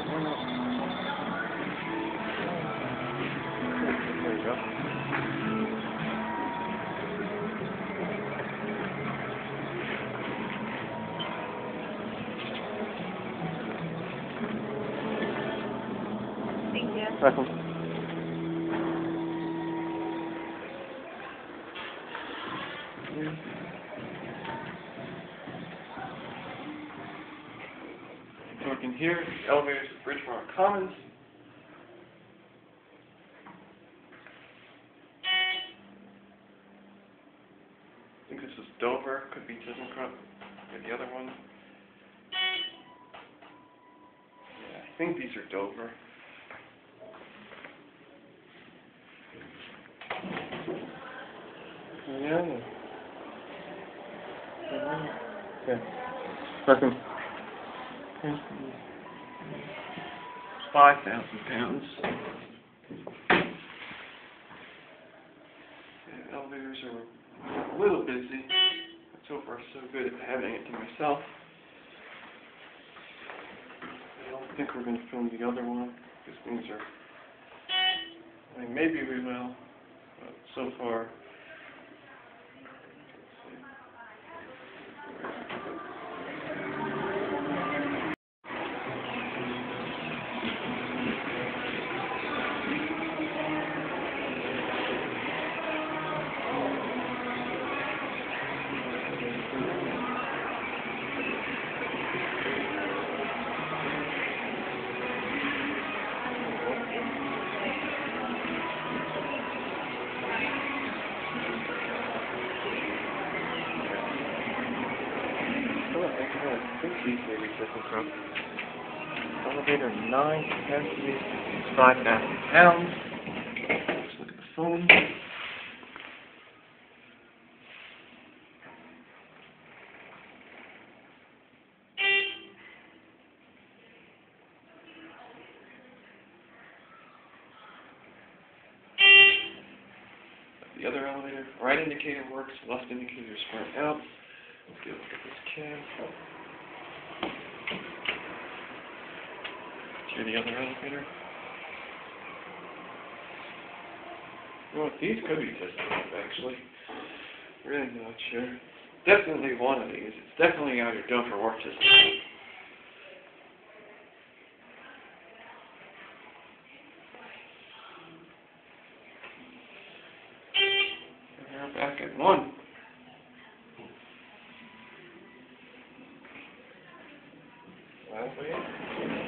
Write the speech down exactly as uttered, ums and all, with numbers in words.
There you go. Thank you. Welcome. Looking here, the elevators at Bridgewater Commons. I think this is Dover, could be ThyssenKrupp, or the other one. Yeah, I think these are Dover. Yeah. Yeah. Welcome. Five thousand pounds. The elevators are a little busy, but so far so good at having it to myself. I don't think we're going to film the other one, because things are, I mean, maybe we will, but so far, I think these may be ThyssenKrupp. Elevator nine, capacity five thousand pounds. Let's look at the phone. The other elevator, right indicator works, left indicator is burnt out. Let's get a look at this cab. See the other elevator? Well, these could be ThyssenKrupp, actually. Really not sure. Definitely one of these. It's definitely either Dover or ThyssenKrupp. We're back at one. Well, wait.